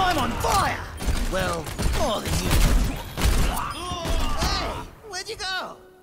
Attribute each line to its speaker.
Speaker 1: I'm on fire! Well, more than you. Hey, where'd you go?